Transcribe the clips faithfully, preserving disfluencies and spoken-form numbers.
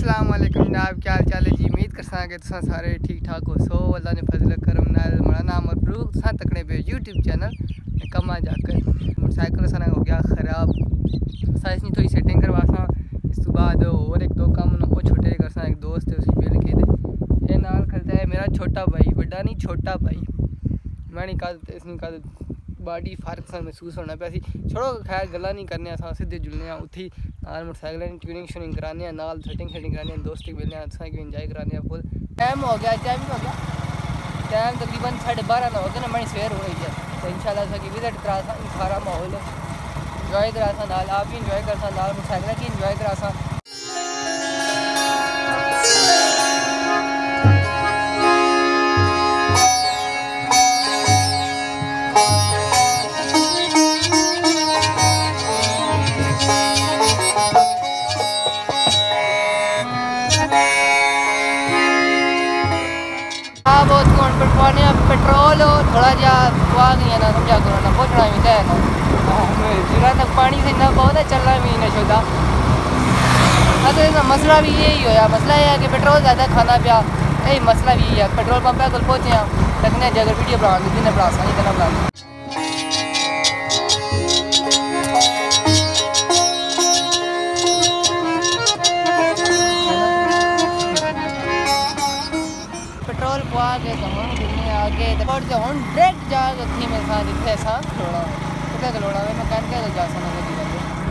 अस्सलाम वालेकुम जनाब, क्या हाल चाल है जी। उम्मीद करसा कि तुसा सारे ठीक ठाक हो। सो अल्लाह ने फजल करम नाल मेरा नाम और प्रूफ तुसा तकने पे यूट्यूब चैनल कमा जाकर मोटरसाइकिल सना हो गया ख़राब। असा इसकी थोड़ी सेटिंग करवासा, इस तो बाद और एक दो काम वो छोटे करसा। एक दोस्त है उसकी बिल के दे ये नाल खलता है मेरा छोटा भाई, बड़ा नहीं छोटा भाई। मैं नहीं कद इसनी कद बॉडी फर्क सा महसूस होना पे। छोड़ो खैर गल्ला नहीं करने, अस सीधे जुलने उत्थे नाल मोटरसाइकिल ट्यूनिंग श्यूनिंग कराने नाल सेटिंग शेटिंग कराने दोस्त की मिलने असा की इंजॉय कराने फुल। टाइम हो गया, टाइम हो गया टाइम तकरीबन साढ़े बारह ना हो गया ना, मैं सवेर हो गया। तो इंशाल्लाह सा की विजिट करा सा सारा माहौल इंजॉय करा सा, नाल आप भी इंजॉय कर सा, नाल मोटरसाइकिल की इंजॉय करा सा। बहुत कौन पर पाने पेट्रोल हो थोड़ा जा पवा गया ना, समझा करो ना पहुँचना भी है ना जिला तक पानी से ना बहुत है चलना भी नहीं छोड़ा। अगर इसका मसला भी यही होया, मसला यह है कि पेट्रोल ज़्यादा खाना पिया, यही मसला भी है। पेट्रोल पंप पे कल पहुँचे हैं लगने अगर वीडियो बना दिन बना सा नहीं देना बना पेट्रोल पवा के तो हम घूमने आगे तो हम डायरेक्ट जाके थी मेरे साथ जितने ऐसा खलोड़ा कितने खलोड़ा में मैं कहते हैं तो जा सकना जीवन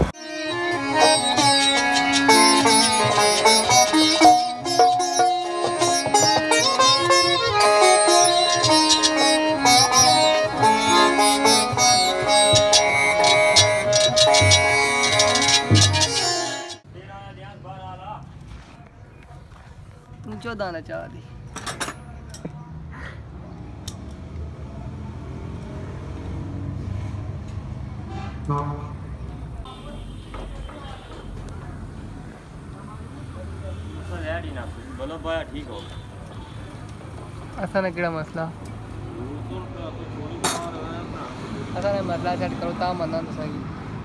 ऊँचो दाना चाह दी। बोलो भाई ठीक हो असा ना केड़ा मसला असा ना मसला सेट करो ता मना तो सही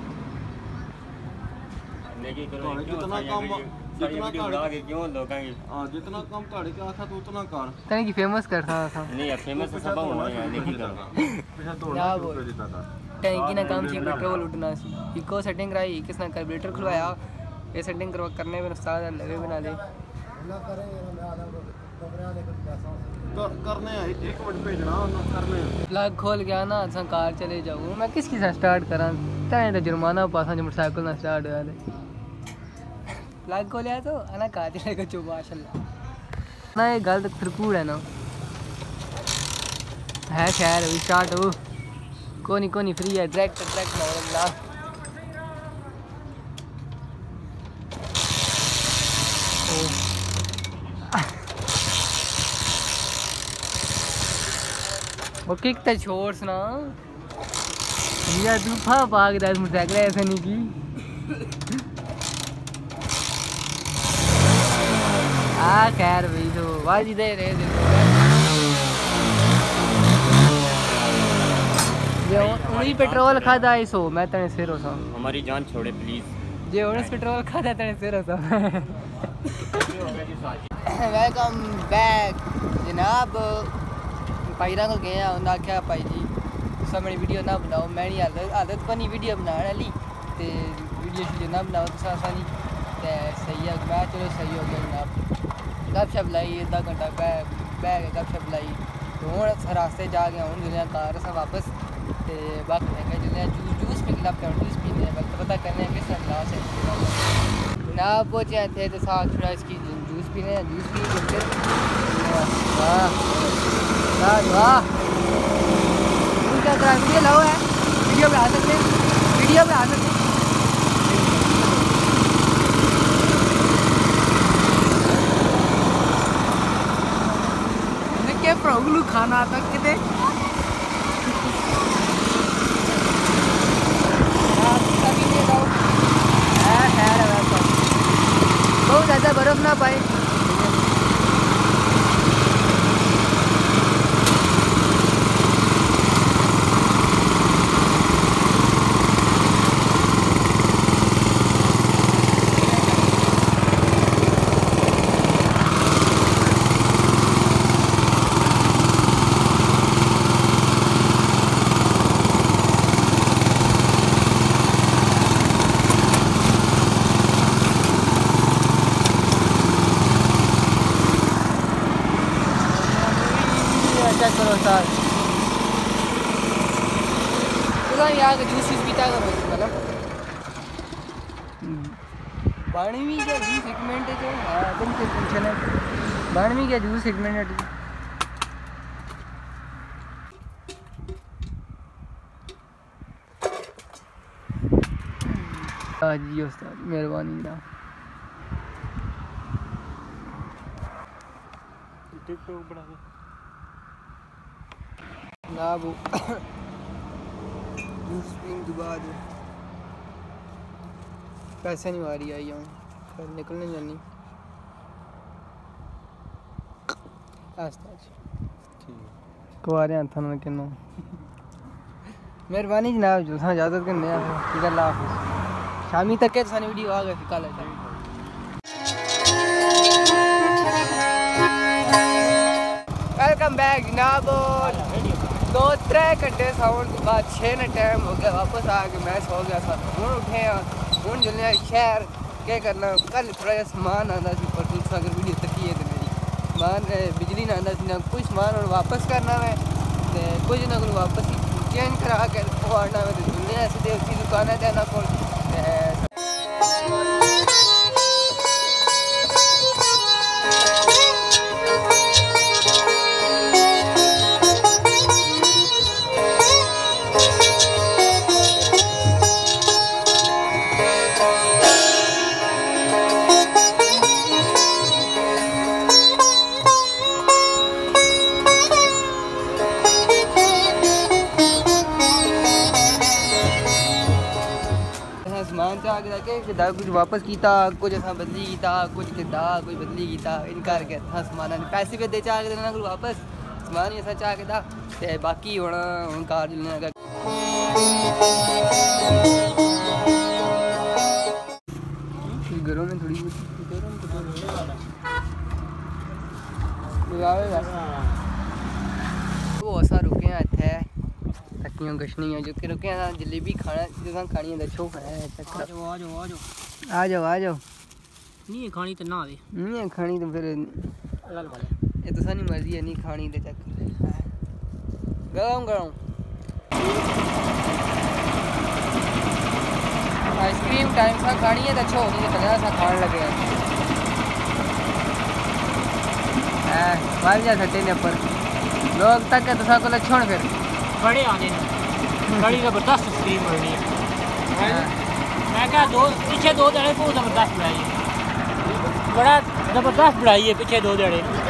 लेकिन करो जितना कम जितना काढ़ क्यों लोगों की हां जितना कम काढ़ के आखा तो उतना कर तने की फेमस कर था था नहीं यार फेमस सब होना है लेकिन करो पैसा तोड़ना रुपए देता था टैंकी ना काम सी पेट्रोल उठना सी इको सेटिंग कराई किसने कार्बोरेटर खुलवाया ये सेटिंग करवा करने में उस्ताद लगे बना ले ना करें तो करने एक मिनट भेजना करने प्लग खोल गया ना असा कार चले जाऊँ मैं किसकी साथ स्टार्ट करा तने तो जुर्माना पासा जो मोटरसाइकिल ना स्टार्ट होया ले प्लग खोलिया तो अना कार चलेगा चुप माशाल्लाह ना ये गलत फिरकूड़ है ना है खैर अभी स्टार्ट हो कोनी कोनी फ्री है डायरेक्ट डायरेक्ट ना वो किक तो छोड़ ना यार तू फा भाग दस मोटरसाइकिल ऐसे नहीं की आ खैर भाई तो वाजी दे रहे जो उन्हीं पेट्रोल खाता है सो मैं तने सिर हो सा हमारी जान छोड़े प्लीज जे उन्हीं पेट्रोल खाता तने सिर हो सा वेलकम बैक जनाब। भाईरा को गए उन्हें आख्या भाई जी तुम मेरी वीडियो ना बनाओ, मैं नहीं आदत आदत बनी वीडियो बनाने वाली तो वीडियो शीडियो ना बनाओ तुम आसानी तो सही है। मैं चलो सही हो गया जनाब, गपशप लाई अद्धा घंटा बह बह के गपशप लाई तो हूँ रास्ते जा गया हूँ जिले कार अस वापस तो बाकी जिले जूस जूस पी लग पे जूस पीने वक्त पता करने किस गिलास है ना पहुँचे थे तो साग छुड़ा इसकी जूस पीने जूस पी वाह वाह क्या करा वीडियो लो है वीडियो बना सकते हैं वीडियो बना सकते हैं क्या प्रॉब्लम खाना आता कितने बहुत ज़्यादा बर्फ़ ना पाए तुसा यार जूस जूस पीता करो मतलब पानी भी क्या जूस एक मिनट जो हां तुम से टेंशन है पानी भी क्या जूस एक मिनट आज जी उस्ताद मेहरबानी ना टिकटॉक बना दे ना वो जूस पीने के बाद पैसे नहीं मारी आई हूँ फिर निकलने जानी आस्ता कुआरे हत्थों में किन्नो मेहरबानी जनाब जो सा इजाजत करने आ ठीक है अल्लाह हाफिज़ शामी तक के सानी वीडियो आ गई कल वेलकम बैक जनाब दो त्रै घंटे सौन के बाद छे न टाइम हो गया वापस आ के मैं सो गया था हूँ उठे हाँ हूँ जल्ने शहर क्या करना कल थोड़ा जहा समान आंदा सी पर तुम अगर वीडियो तकी है तो मेरी समान बिजली ना आंदा सी ना कुछ समान और वापस करना है तो कुछ ना कुछ वापस चेंज करा के आना है तो जल्ने ऐसी देवती दुकान है ना को समान से आगे जाके किदा कुछ वापस किया कुछ असा बदली किया कुछ किदा कुछ बदली किया इन करके असा समान पैसे भी दे चाह के देना वापस समान ही असा चाह के दा ते बाकी हुण हुण कार चलने लगा घरों में थोड़ी वो असा रुके हैं इत्थे तकियां गशनियां जो कि रुके हैं जलेबी खाना जो खानी है दसो है चक्कर आ जाओ आ जाओ आ जाओ आ जाओ नहीं है खानी तो ना आवे नहीं है खानी तो फिर ये तो सानी मर्जी है नहीं खानी तो चक्कर गरम गरम आइसक्रीम टाइम सा खानी है तो अच्छा होगी तो पचास सा खाने लगे हैं मार जा सटे ने पर लोग तक तो सा को छोड़ फिर बड़े आने बड़ी जबरदस्त आइसक्रीम बननी है मैं क्या दो पीछे दो जड़े को जबरदस्त बनाई है बड़ा जबरदस्त बनाई है पीछे दो जड़े